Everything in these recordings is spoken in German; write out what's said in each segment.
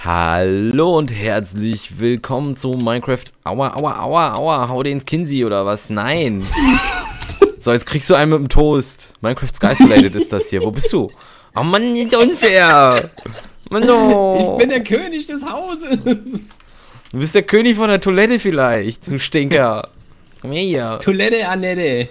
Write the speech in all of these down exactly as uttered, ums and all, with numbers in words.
Hallo und herzlich willkommen zu Minecraft. Aua, aua, aua, aua, hau den ins Kinsey oder was? Nein. So, jetzt kriegst du einen mit dem Toast. Minecraft Skysolated ist das hier. Wo bist du? Oh Mann, nicht unfair. Mann, oh. Ich bin der König des Hauses. Du bist der König von der Toilette vielleicht, du Stinker. Komm her hier. Toilette, Annette.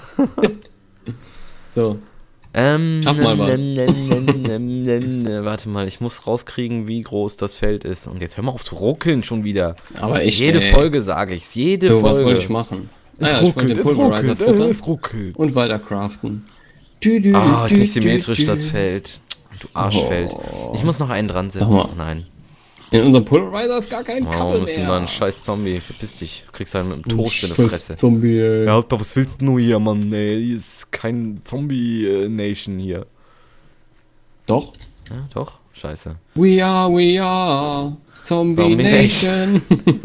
So. Ähm, Schaff mal was. Warte mal, ich muss rauskriegen, wie groß das Feld ist. Und jetzt hör mal auf zu ruckeln schon wieder. Aber echt, Jede ey. Folge sage ich's, jede So, Folge. was wollte ich machen? Ah ja, Es ich wollte den ruckelt, Pulverizer es ruckelt, füttern es ruckelt. und weiter craften. Dü, dü, Ah, ist dü, nicht dü, symmetrisch, dü. das Feld. Du Arschfeld. Oh. Ich muss noch einen dran setzen. Sag mal. Nein. In unserem Pulverizer ist gar kein Warum Kabel ist denn mehr. da ein scheiß Zombie? Verpiss dich. Du kriegst einen mit dem Toast in die Scheiß Fresse. Zombie, ey. Ja, Alter, was willst du hier, Mann? Ey, hier ist kein Zombie-Nation hier. Doch. Ja, doch. Scheiße. We are, we are. Zombie, Zombie Nation.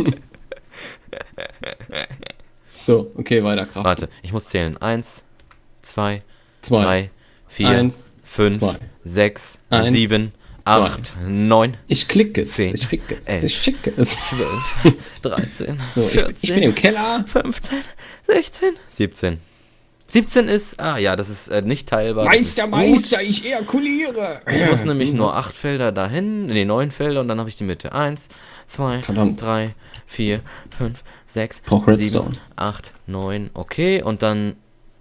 So, okay, weiter craften. Warte, ich muss zählen. Eins, zwei, Zwei. drei, vier, Eins, fünf, zwei. sechs, Eins, sieben, acht, neun, Ich klicke es. Zehn, Ich ficke es. elf, Ich schicke es. zwölf, dreizehn, So, ich, vierzehn, ich bin im Keller. fünfzehn, sechzehn, siebzehn. siebzehn ist, ah ja, das ist äh, nicht teilbar. das Meister, ist gut. Meister, ich ejakuliere. Ich muss nämlich nur acht Felder dahin, ne, neun Felder und dann habe ich die Mitte. Eins, zwei, Verdammt. drei, vier, fünf, sechs, Brauch Redstone. sieben, acht, neun, okay, und dann.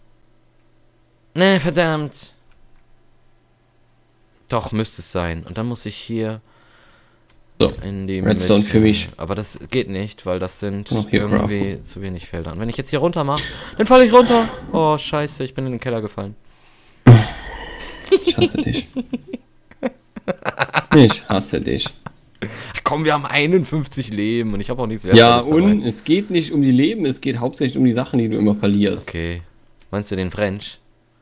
Ne, verdammt. Doch, müsste es sein. Und dann muss ich hier So, in die Redstone Mitte. für mich. Aber das geht nicht, weil das sind Noch hier irgendwie zu wenig Felder. Und wenn ich jetzt hier runter mache, dann falle ich runter. Oh, scheiße, ich bin in den Keller gefallen. Ich hasse dich. Ich hasse dich. Ach komm, wir haben einundfünfzig Leben und ich habe auch nichts Ja, Wertvolles dabei. und es geht nicht um die Leben, es geht hauptsächlich um die Sachen, die du immer verlierst. Okay. Meinst du den French?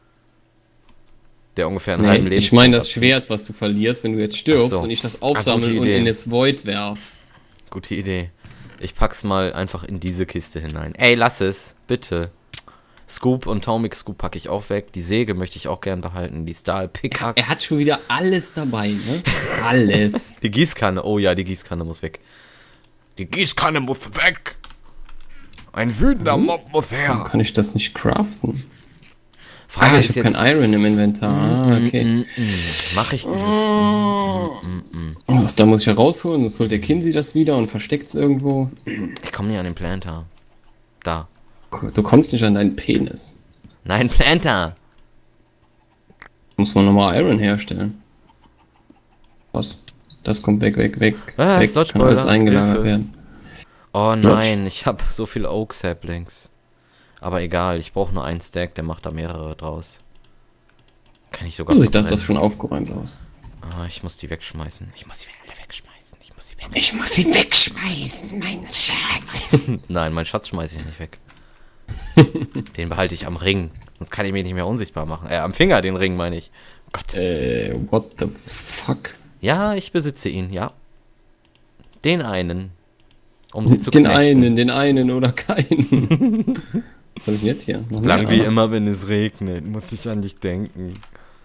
Der ungefähr einen halben Nee, Leben. ich meine das Schwert, was du verlierst, wenn du jetzt stirbst Ach so. und ich das Ah, aufsammeln gute und Idee. in das Void werf. Gute Idee. Ich pack's mal einfach in diese Kiste hinein. Ey, lass es. Bitte. Scoop und Taumic Scoop packe ich auch weg. Die Säge möchte ich auch gern behalten. Die Stahl Pickaxe. Er hat schon wieder alles dabei, ne? Alles. Die Gießkanne. Oh ja, die Gießkanne muss weg. Die Gießkanne muss weg. Ein wütender Hm? Mob muss Warum her. kann ich das nicht craften? Frage Ah, ist ich jetzt, habe kein Iron im Inventar. Ah, okay. mm, mm, mach ich dieses... Was, da muss ich ja rausholen, sonst holt der Kinsey das wieder und versteckt es irgendwo. Ich komme nicht an den Planter. Da. Du kommst nicht an deinen Penis. Nein, Planter. Muss man nochmal Iron herstellen. Was? Das kommt weg, weg, weg. Ah, weg. Sludge Kann alles Boiler, eingelagert Hilfe. werden. Oh Lutsch. nein, ich habe so viele Oak Saplings. Aber egal, ich brauche nur einen Stack, der macht da mehrere draus. Kann ich sogar So sieht das verbrennen. doch schon aufgeräumt aus. Ah, ich muss die wegschmeißen. Ich muss die alle wegschmeißen. Ich muss sie weg. Ich muss sie wegschmeißen, mein Schatz. Nein, meinen Schatz schmeiße ich nicht weg. Den behalte ich am Ring. Sonst kann ich mich nicht mehr unsichtbar machen. Äh, am Finger den Ring, meine ich. Gott. Äh, what the fuck? Ja, ich besitze ihn, ja. Den einen. Um sie zu Den knechten. einen, den einen oder keinen. Was soll ich denn jetzt hier? Noch Lang mehr? wie immer, wenn es regnet, muss ich an dich denken.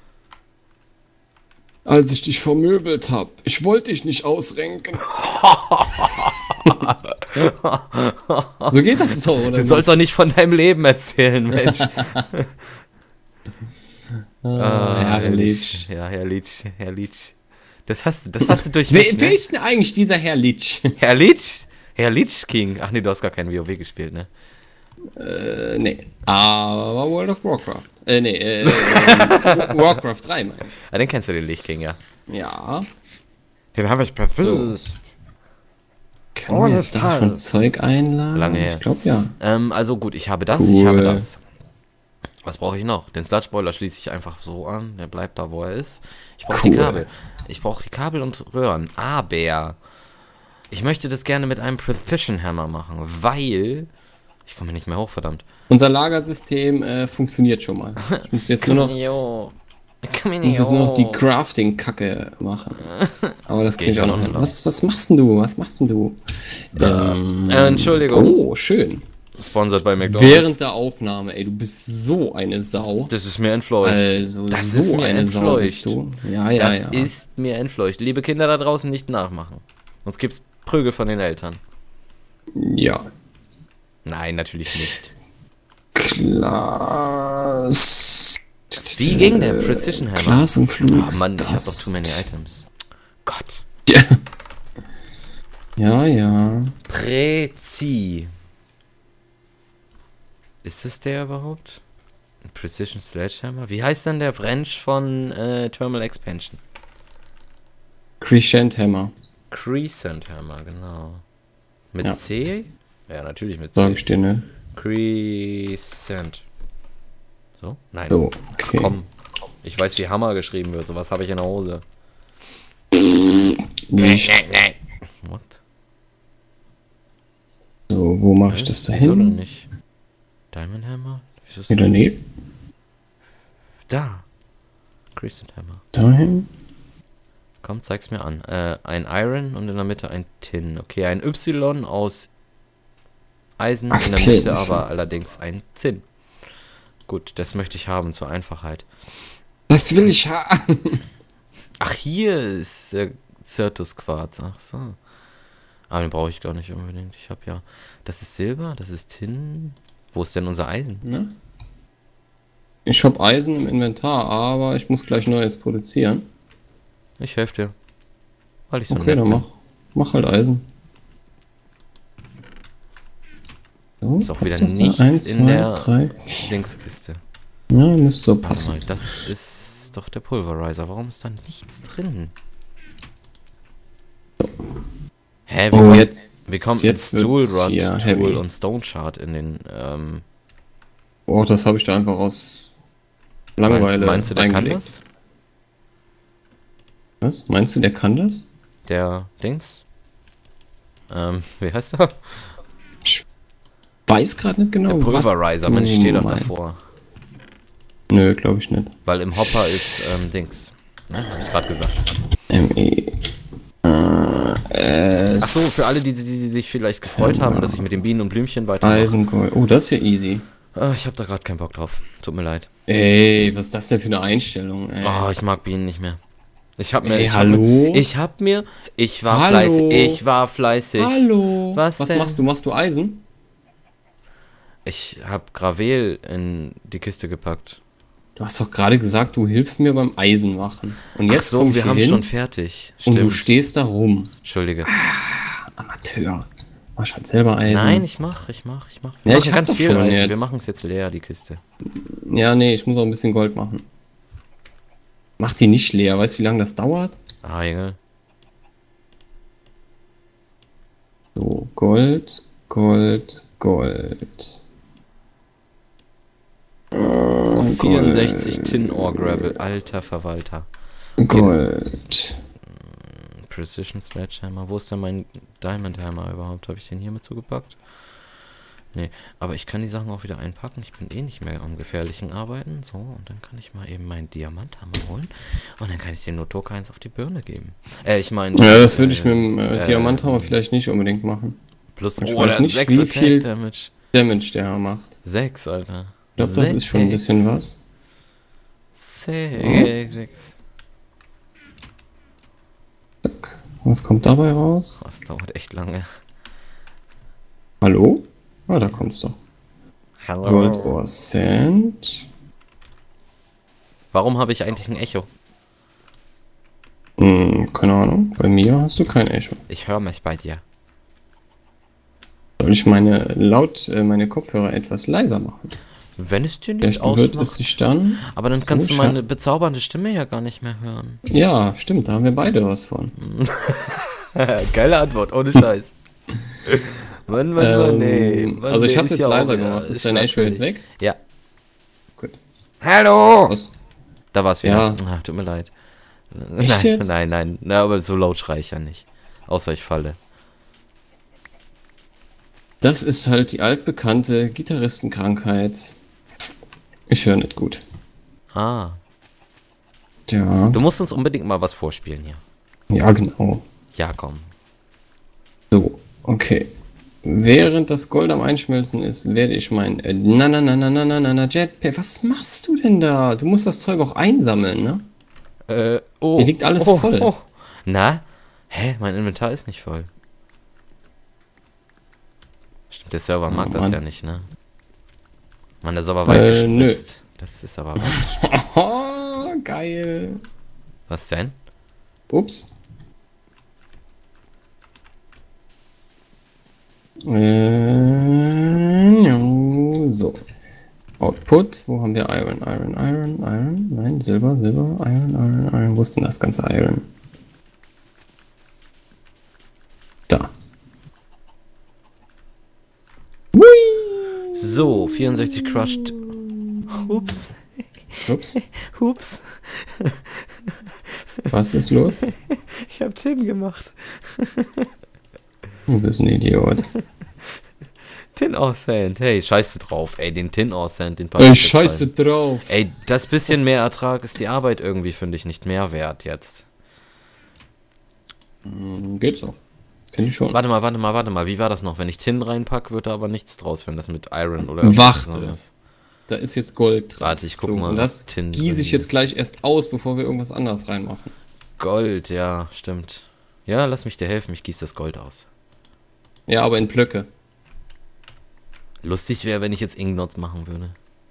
Als ich dich vermöbelt hab. Ich wollte dich nicht ausrenken. So geht das doch, oder? Du sollst doch nicht von deinem Leben erzählen, Mensch. Ah, Herr Litsch. Ja, Herr Litsch, Herr Litsch. Das hast, das hast du durch Wer, mich, wer ne? ist denn eigentlich dieser Herr Litsch? Herr Litsch? Herr Litsch King. Ach nee, du hast gar kein WoW gespielt, ne? äh, nee. Aber World of Warcraft. Äh, nee, äh, äh Warcraft drei, meine ich. Ah, den kennst du, den Lich King, ja. Ja. Den habe ich besiegt. Können wir jetzt da schon Zeug einladen? Lange her. Ich glaube ja. Ähm, also gut, ich habe das, Cool. ich habe das. Was brauche ich noch? Den Sludge Boiler schließe ich einfach so an. Der bleibt da, wo er ist. Ich brauche Cool. die Kabel. Ich brauche die Kabel und Röhren. Aber ich möchte das gerne mit einem Precision Hammer machen, weil ich komme nicht mehr hoch, verdammt. Unser Lagersystem äh, funktioniert schon mal. Ich muss jetzt nur noch, ich muss jetzt nur noch die Crafting-Kacke machen. Aber das Geh kriege ich ich auch auch noch hin. noch. Was, was machst denn du? Was machst denn du? Ähm, Äh, Entschuldigung. Oh, schön. Sponsored bei McDonald's. Während der Aufnahme, ey, du bist so eine Sau. Das ist mir entfleucht. Also, das so ist mir eine entfleucht. Sau bist du. Ja, ja, das ja. ist mir entfleucht. Liebe Kinder da draußen, nicht nachmachen. Sonst gibt's Prügel von den Eltern. Ja. Nein, natürlich nicht. Glas. Wie ging der Precision Hammer? Glas und Flug. Oh Mann, ich hab doch too many items. Gott. Ja. Ja, ja. Prezi. Ist es der überhaupt? Precision Sledgehammer? Wie heißt denn der Wrench von äh, Thermal Expansion? Crescent Hammer. Crescent Hammer, genau. Mit Ja. C? Ja, natürlich mit C. Sag ich dir, ne? Crescent. So? Nein. So, okay. Komm. Ich weiß, wie Hammer geschrieben wird. Sowas habe ich in der Hose. Nicht. What? So, wo mache ich Was? das da Wieso denn hin? nicht? Diamond Hammer? Wieso ist Hier das- daneben? Da. Crescent Hammer. Dahin? Komm, zeig's mir an. Äh, ein Iron und in der Mitte ein Tin. Okay, ein Y aus Eisen, Ach, in der Mitte Pilze. aber allerdings ein Zinn. Gut, das möchte ich haben zur Einfachheit. Das will ich haben. Ach, hier ist der Certus Quarz. Ach so. Aber den brauche ich gar nicht unbedingt. Ich habe ja... Das ist Silber, das ist Tin. Wo ist denn unser Eisen? Ne? Ich habe Eisen im Inventar, aber ich muss gleich Neues produzieren. Ich helfe dir. Weil ich so Okay, nett dann bin. mach, mach halt Eisen. So, Ist auch passt wieder das da? nichts Eins, in zwei, der drei. Linkskiste. Ja, müsste so Warte passen. mal, das ist doch der Pulverizer. Warum ist da nichts drin? Hä, wie, Oh, kommt, jetzt, wie kommt jetzt ein Stool wird's Rod hier Tool heavy. und Stone Shard in den, ähm, Oh, das habe ich da einfach aus Langeweile meinst, meinst du, der kann eingelegt. das? Was? Meinst du, der kann das? Der Dings? Ähm, wie heißt er? Weiß gerade nicht genau. Der Pulverizer, was Mensch, du ich stehe doch meinst. davor. Nö, glaube ich nicht. Weil im Hopper ist, ähm, Dings. Ne, hab ich gerade gesagt. M E. Äh, Achso, für alle, die, die, die sich vielleicht gefreut haben, dass ich mit den Bienen und Blümchen weitermache. Eisengold. Oh, das ist ja easy. Ah, ich habe da gerade keinen Bock drauf. Tut mir leid. Ey, was ist das denn für eine Einstellung, ey? Oh, ich mag Bienen nicht mehr. Ich hab mir. Ey, ich hallo? Hab mir, ich hab mir. Ich war Hallo? fleißig. Ich war fleißig. Hallo? Was Was denn? machst du? Machst du Eisen? Ich hab Gravel in die Kiste gepackt. Du hast doch gerade gesagt, du hilfst mir beim Eisenmachen. Und jetzt Ach so, komm ich wir hier haben hin schon fertig. und du Stimmt. stehst da rum. Entschuldige. Amateur. Mach halt selber Eisen. Nein, ich mach, ich mach, ich mach. Ja, Wir ich machen hab ganz doch viel schon Eisen. jetzt. Wir machen es jetzt leer, die Kiste. Ja, nee, ich muss auch ein bisschen Gold machen. Mach die nicht leer. Weißt du, wie lange das dauert? Ah, egal. So, Gold, Gold, Gold. Äh, vierundsechzig Tin Ore Gravel. Alter Verwalter. Gold. Precision Sledgehammer. Wo ist denn mein Diamond Hammer überhaupt? Habe ich den hier mit zugepackt? Nee, aber ich kann die Sachen auch wieder einpacken. Ich bin eh nicht mehr am gefährlichen Arbeiten. So, und dann kann ich mal eben meinen Diamanthammer holen. Und dann kann ich den Notoka eins auf die Birne geben. Äh, ich meine... Ja, das würde ich mit dem äh, äh, Diamanthammer vielleicht nicht unbedingt machen. Plus ich oh, weiß der hat nicht, sechs wie Attack viel- Damage. Damage, der er macht. sechs, Alter. Ich glaube, das ist schon ein bisschen was. sechs. Zack. Was kommt dabei raus? Oh, das dauert echt lange. Hallo? Ah, da kommt's doch. Hallo. Gold or Sand. Warum habe ich eigentlich ein Echo? Hm, keine Ahnung. Bei mir hast du kein Echo. Ich höre mich bei dir. Soll ich meine laut äh, meine Kopfhörer etwas leiser machen? Wenn es dir nicht Vielleicht wird es ausmacht. sich dann. Aber dann so kannst du scha- meine bezaubernde Stimme ja gar nicht mehr hören. Ja, stimmt, da haben wir beide was von. Geile Antwort, ohne Scheiß. Wann, wann, wann, nee. Ähm, Wann, also ich der habe ist jetzt ja auch leiser wieder gemacht. Ist dein Echo jetzt schwachsinnig. weg? Ja. Gut. Hallo! Was? Da war es wieder. Ja. Ah, tut mir leid. Echt nein, jetzt? nein, nein. Na, aber so laut schrei ich ja nicht. Außer ich falle. Das ist halt die altbekannte Gitarristenkrankheit. Ich höre nicht gut. Ah. Ja. Du musst uns unbedingt mal was vorspielen hier. Ja, genau. Ja, komm. So, okay. Während das Gold am Einschmelzen ist, werde ich mein äh, na na na na na na na na Jetpack. Was machst du denn da? Du musst das Zeug auch einsammeln, ne? Äh, oh. Hier liegt alles oh, voll. Oh. Na? Hä? Mein Inventar ist nicht voll. Stimmt, der Server mag Oh, das Mann. ja nicht, ne? Mann, der ist aber weit Äh, gespritzt. Das ist aber weit gespritzt. Oh, geil. Was denn? Ups. Äh, so. Output. Wo haben wir Iron? Iron, Iron, Iron. Nein, Silber, Silber, Iron, Iron, Iron. Wo ist denn das ganze Iron? Da. So, vierundsechzig crushed. Ups. Ups. Ups. Was ist los? Ich hab Tin gemacht. Du bist ein Idiot. Tin Ore Sand. Hey, scheiße drauf. Ey, den Tin Ore Sand, den pack Ey, ich jetzt scheiße rein. drauf. Ey, das bisschen mehr Ertrag ist die Arbeit irgendwie, finde ich, nicht mehr wert jetzt. Hm, Geht so. Finde ich schon. Warte mal, warte mal, warte mal. Wie war das noch? Wenn ich Tin reinpack, wird da aber nichts draus, wenn das mit Iron oder Warte. anderes. Da ist jetzt Gold drin. Warte, ich guck so, mal. Und das Tin gieße ich drin jetzt gleich erst aus, bevor wir irgendwas anderes reinmachen. Gold, ja, stimmt. Ja, lass mich dir helfen, ich gieße das Gold aus. Ja, aber in Blöcke. Lustig wäre, wenn ich jetzt Ingots machen würde.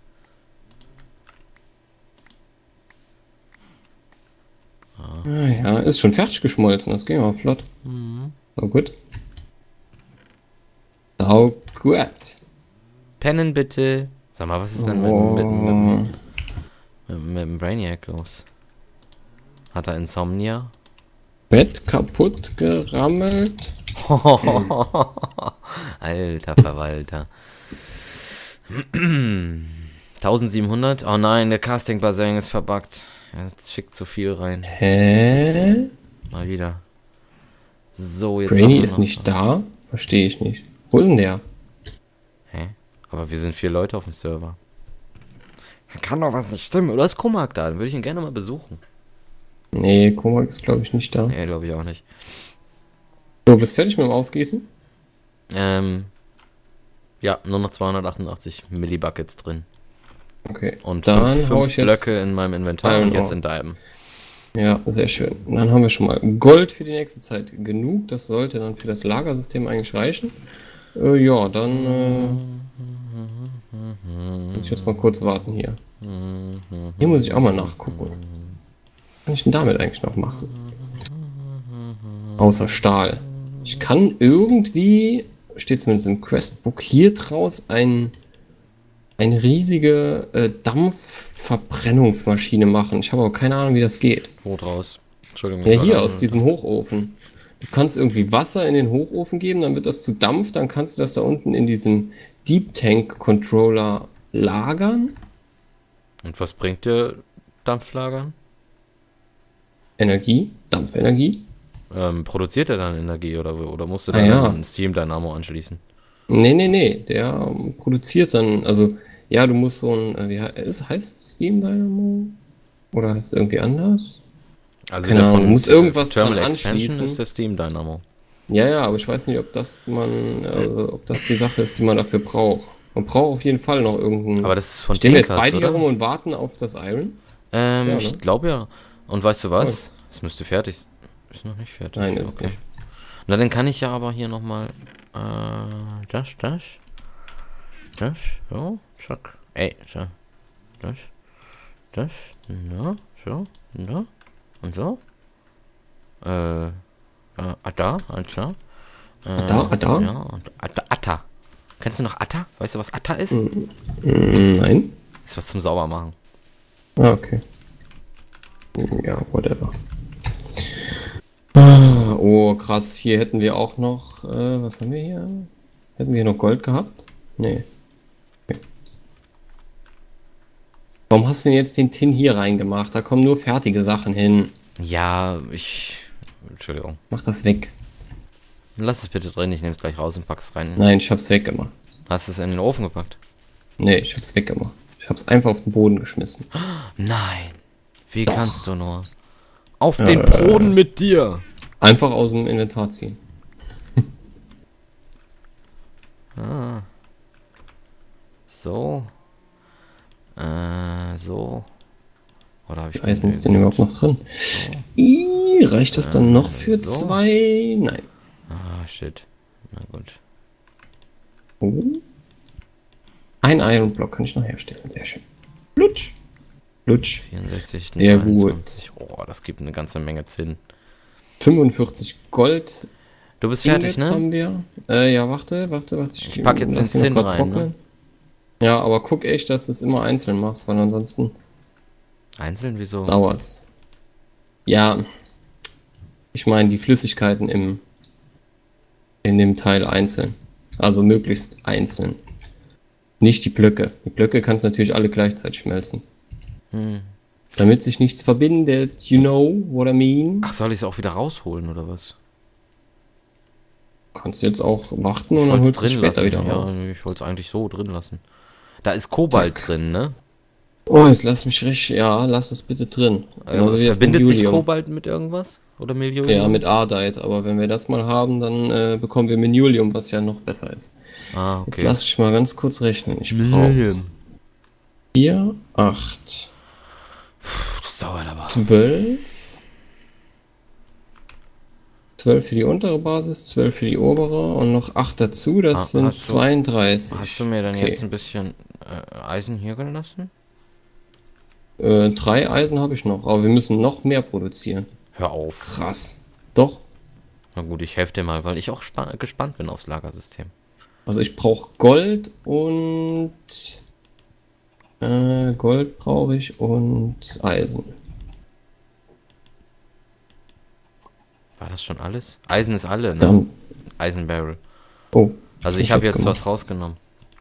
Ah, ja, ist schon fertig geschmolzen, das ging aber flott. Mhm. So gut. So gut. Pennen bitte. Sag mal, was ist denn mit, Oh. mit, mit, mit, mit dem Brainiac los? Hat er Insomnia? Bett kaputt gerammelt. Alter Verwalter. eintausendsiebenhundert? Oh nein, der Casting-Bassin ist verbuggt. Er schickt zu viel rein. Hä? Mal wieder. So, jetzt Brainy haben wir ist noch- nicht da? Verstehe ich nicht. Wo ist denn der? Hä? Aber wir sind vier Leute auf dem Server. Kann doch was nicht stimmen. Oder ist Komak da? Dann würde ich ihn gerne mal besuchen. Nee, Komak ist glaube ich nicht da. Nee, glaube ich auch nicht. So, bist fertig mit dem Ausgießen? Ähm. Ja, nur noch zweihundertachtundachtzig Millibuckets drin. Okay. Und Dann fünf, hau fünf ich jetzt- Blöcke in meinem Inventar Iron und jetzt Ore. in deinem. Ja, sehr schön. Dann haben wir schon mal Gold für die nächste Zeit genug. Das sollte dann für das Lagersystem eigentlich reichen. Äh, ja, dann äh, muss ich jetzt mal kurz warten hier. Hier muss ich auch mal nachgucken. Was kann ich denn damit eigentlich noch machen? Außer Stahl. Ich kann irgendwie, steht zumindest im Questbook, hier draus ein, eine riesige äh, Dampfverbrennungsmaschine machen. Ich habe aber keine Ahnung, wie das geht. Wo draus? Entschuldigung. Ja, gerade- hier aus diesem Hochofen. Du kannst irgendwie Wasser in den Hochofen geben, dann wird das zu Dampf, dann kannst du das da unten in diesem Deep Tank Controller lagern. Und was bringt der Dampflagern? Energie, Dampfenergie. Ähm, produziert er dann Energie oder, oder musst du Ah, dann ja. einen Steam Dynamo anschließen? Nee, nee, nee, der ähm, produziert dann, also, ja, du musst so ein, äh, wie he- ist, heißt es Steam Dynamo? Oder heißt es irgendwie anders? Also Keine der Ahnung, von du musst äh, irgendwas Thermal dran Expansion anschließen. ist der Steam Dynamo. Ja, ja, aber ich weiß nicht, ob das man, also, ob das die Sache ist, die man dafür braucht. Man braucht auf jeden Fall noch irgendeinen. Aber das ist von Stehen wir jetzt Tinkas, beide hier oder? rum und warten auf das Iron? Ähm, Ja, ich ne? glaube ja. Und weißt du was? Es müsste fertig sein. Ist noch nicht fertig. Nein, ist okay. nicht. Na, dann kann ich ja aber hier nochmal. Äh, das, das. Das, so, zack. Ey, so. Das, das, na, so, na, und so. Äh, äh Atta, alles klar. Äh, Atta, Atta? Ja, und Atta, Atta. Kennst du noch Atta? Weißt du, was Atta ist? Mm, Nein. Ist was zum Saubermachen. Ah, okay. Ja, whatever. Ah, oh, krass. Hier hätten wir auch noch, äh, was haben wir hier? Hätten wir hier noch Gold gehabt? Nee. Okay. Warum hast du denn jetzt den Tin hier reingemacht? Da kommen nur fertige Sachen hin. Ja, ich. Entschuldigung. Mach das weg. Lass es bitte drin, ich nehme es gleich raus und pack's rein. Nein, ich hab's weggemacht. Hast du es in den Ofen gepackt? Nee, ich hab's weggemacht. Ich hab's einfach auf den Boden geschmissen. Nein. Wie Doch. kannst du nur? Auf den Boden mit dir! Einfach aus dem Inventar ziehen. So. Äh, so. Oder habe ich... Wie Eisen ist denn überhaupt noch drin? So. Ih, reicht das dann noch für so. zwei? Nein. Ah, shit. Na gut. Oh. Ein Iron Block kann ich noch herstellen. Sehr schön. Lutsch. Lutsch. vierundsechzig, Sehr neunundzwanzig. Gut. Oh, das gibt eine ganze Menge Zinn. fünfundvierzig Gold. Du bist fertig, ne? Haben wir. Äh, ja, warte, warte, warte. Ich, ich pack jetzt den Zinn rein, ne? Ja, aber guck echt, dass du es immer einzeln machst, weil ansonsten... Einzeln? Wieso? Dauert's. Ja. Ich meine, die Flüssigkeiten im... in dem Teil einzeln. Also möglichst einzeln. Nicht die Blöcke. Die Blöcke kannst du natürlich alle gleichzeitig schmelzen. Hm. Damit sich nichts verbindet. You know what I mean? Ach, soll ich es auch wieder rausholen, oder was? Kannst du jetzt auch warten und dann holst du es später lassen. wieder ja, raus. Ich wollte es eigentlich so drin lassen. Da ist Kobalt Zack. drin, ne? Oh, jetzt lass mich richtig... Ja, lass das bitte drin. Also verbindet sich Kobalt mit irgendwas? Oder Miljulium? Ja, mit Ardite. Aber wenn wir das mal haben, dann äh, bekommen wir Miljulium, was ja noch besser ist. Ah, okay. Jetzt lass mich mal ganz kurz rechnen. Ich brauche vier, acht, das dauert aber. zwölf. zwölf für die untere Basis, zwölf für die obere und noch acht dazu, das ah, sind zweiunddreißig. Hast du mir dann okay. jetzt ein bisschen äh, Eisen hier gelassen? Äh, drei Eisen habe ich noch, aber wir müssen noch mehr produzieren. Hör auf. Krass. Doch. Na gut, ich helfe dir mal, weil ich auch gespannt bin aufs Lagersystem. Also ich brauche Gold und... Äh, Gold brauche ich und Eisen. War das schon alles? Eisen ist alle, ne? Dann. Eisenbarrel. Oh. Also ich habe jetzt gemacht. was rausgenommen.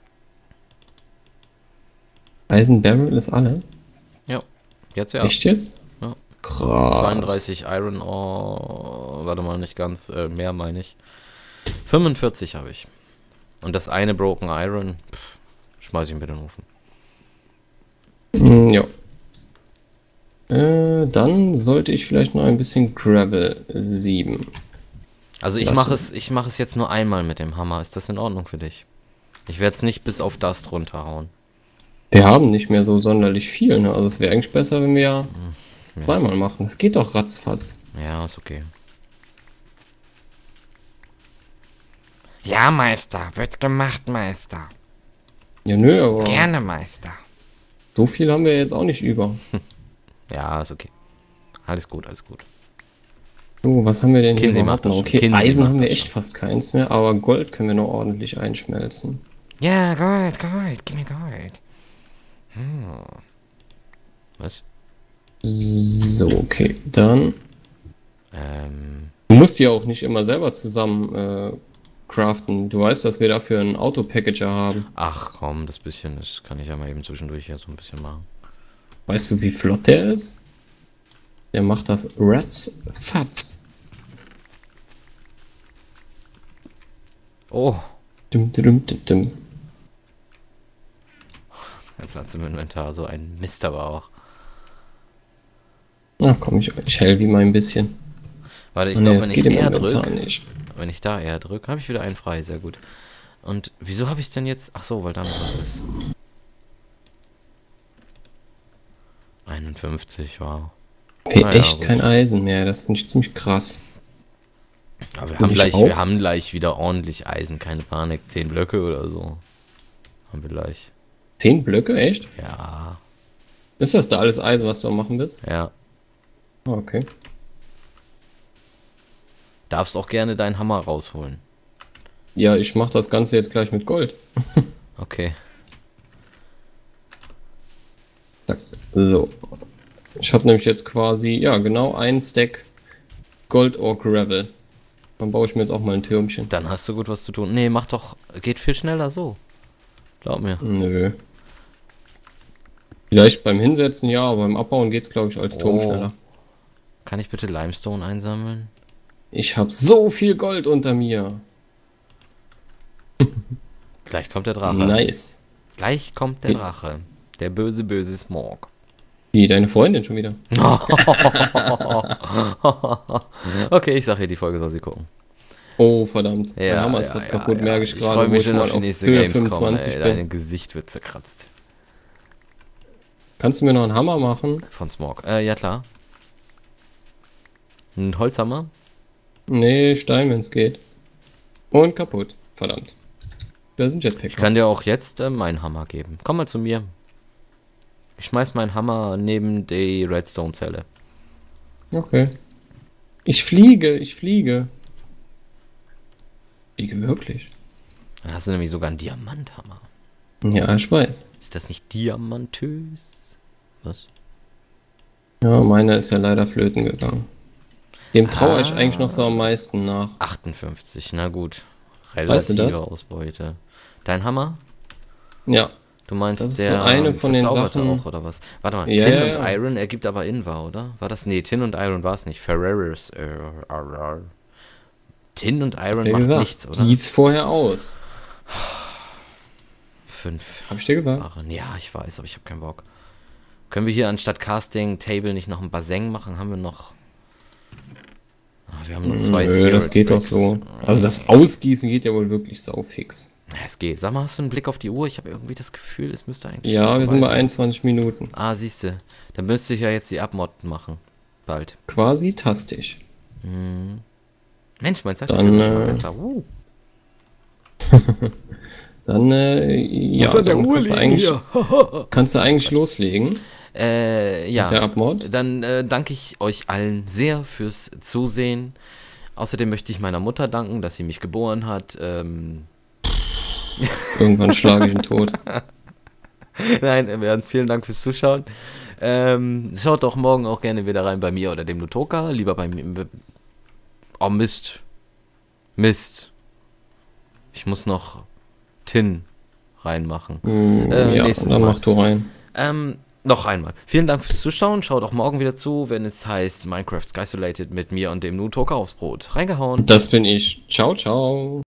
Eisenbarrel ist alle? Ja. Jetzt ja. Echt jetzt? Ja. Krass. zweiunddreißig Iron Ore. Warte mal, nicht ganz. Äh, mehr meine ich. fünfundvierzig habe ich. Und das eine Broken Iron, pff, schmeiß ich in den Ofen. Mm, ja. Äh, dann sollte ich vielleicht noch ein bisschen Gravel sieben. Also ich mache es, ich mache es jetzt nur einmal mit dem Hammer. Ist das in Ordnung für dich? Ich werde es nicht bis auf das runterhauen. Wir haben nicht mehr so sonderlich viel, ne? Also es wäre eigentlich besser, wenn wir ja hm, zweimal ja. machen. Das geht doch ratzfatz. Ja, ist okay. Ja, Meister, wird gemacht, Meister. Ja, nö, aber... Gerne, Meister. So viel haben wir jetzt auch nicht über. Ja, ist okay. Alles gut, alles gut. So, was haben wir denn Kinsey hier macht noch? Okay, Kinsey Eisen haben wir schon. echt fast keins mehr, aber Gold können wir noch ordentlich einschmelzen. Ja, Gold, Gold, gib mir Gold. Hm. Was? So, okay, dann... Ähm... Du musst die auch nicht immer selber zusammen äh, craften. Du weißt, dass wir dafür einen Auto-Packager haben. Ach komm, das bisschen, das kann ich ja mal eben zwischendurch ja so ein bisschen machen. Weißt du, wie flott der ist? Der macht das Ratz-Fatz. Oh. Dum, dum, dum, dum. Ein Platz im Inventar, so ein Mist aber auch. Na komm, ich, ich helfe ihm mal ein bisschen. Warte, ich oh, glaube, nee, wenn ich R drücke, wenn ich da R drücke, habe ich wieder einen frei, sehr gut. Und wieso habe ich denn jetzt... Ach so, weil da noch was ist. einundfünfzig, wow. Okay, naja, echt gut. kein Eisen mehr, das finde ich ziemlich krass. Aber wir haben, gleich, wir haben gleich wieder ordentlich Eisen, keine Panik. zehn Blöcke oder so. Haben wir gleich. zehn Blöcke, echt? Ja. Ist das da alles Eisen, was du am machen bist? Ja. Oh, okay. Darfst auch gerne deinen Hammer rausholen. Ja, ich mache das Ganze jetzt gleich mit Gold. Okay. Zack. So. Ich habe nämlich jetzt quasi, ja, genau ein Stack Gold Ore Gravel. Dann baue ich mir jetzt auch mal ein Türmchen. Dann hast du gut was zu tun. Nee, mach doch, geht viel schneller so. Glaub mir. Nö. Vielleicht beim Hinsetzen ja, aber beim Abbauen geht's, glaube ich, als Turm Oh. schneller. Kann ich bitte Limestone einsammeln? Ich habe so viel Gold unter mir. Gleich kommt der Drache. Nice. Gleich kommt der Drache. Der böse, böse Smog. Wie, deine Freundin schon wieder? Okay, ich sag ihr, die Folge soll sie gucken. Oh, verdammt. Ja, mein Hammer ist ja, fast ja, kaputt, ja. merke ich Ich gerade, freue wo mich ich schon mal auf die auf nächste Höhe Gamescom, fünfundzwanzig ey. bin. Dein Gesicht wird zerkratzt. Kannst du mir noch einen Hammer machen? Von Smog. Äh, ja klar. Ein Holzhammer? Nee, Stein, wenn es geht. Und kaputt. Verdammt. Da ist ein Jetpack. Ich kann dir auch jetzt äh, meinen Hammer geben. Komm mal zu mir. Ich schmeiß meinen Hammer neben die Redstone-Zelle. Okay. Ich fliege, ich fliege. Fliege wirklich. Dann hast du nämlich sogar einen Diamanthammer. Ja, ich weiß. Ist das nicht diamantös? Was? Ja, meiner ist ja leider flöten gegangen. Dem traue ich Ah. eigentlich noch so am meisten nach. achtundfünfzig, na gut. Weißt du Relative das? Ausbeute. Dein Hammer? Ja. Du meinst Das ist der so eine von den Verzauberte Sachen- auch, oder was? Warte mal, Ja, Tin ja, und ja. Iron ergibt aber Invar, oder? War das? Nee, Tin und Iron war es nicht. Ferreris. Äh, R R. Tin und Iron Wie macht gesagt, nichts, oder? sieht's vorher aus. Fünf. Hab ich dir gesagt? Barren. Ja, ich weiß, aber ich habe keinen Bock. Können wir hier anstatt Casting Table nicht noch ein Bassin machen? Haben wir noch... Ah, wir haben nur zwei Nö, Secret das geht doch Bricks. so. Also das Ausgießen geht ja wohl wirklich saufix. Ja, es geht. Sag mal, hast du einen Blick auf die Uhr? Ich habe irgendwie das Gefühl, es müsste eigentlich... Ja, schon wir sind vorbei bei sein. einundzwanzig Minuten. Ah, siehst du. Dann müsste ich ja jetzt die Abmod machen. Bald. Quasi tastisch. Mensch, mein Zeit Dann, immer äh, besser. Uh. Dann, äh, ja, dann kannst, du eigentlich, kannst du eigentlich loslegen. Äh, ja. Der Abmod. Dann äh, danke ich euch allen sehr fürs Zusehen. Außerdem möchte ich meiner Mutter danken, dass sie mich geboren hat. Ähm, Irgendwann schlage ich ihn tot. Nein, im Ernst, vielen Dank fürs Zuschauen. Ähm, schaut doch morgen auch gerne wieder rein bei mir oder dem Nutoka. Lieber bei mir. Oh, Mist. Mist. Ich muss noch Tin reinmachen. Mm, Äh, ja, nächstes dann Mal. mach du rein. Ähm, noch einmal. Vielen Dank fürs Zuschauen. Schaut auch morgen wieder zu, wenn es heißt Minecraft Skysolated mit mir und dem Nutoka aufs Brot. Reingehauen. Das bin ich. Ciao, ciao.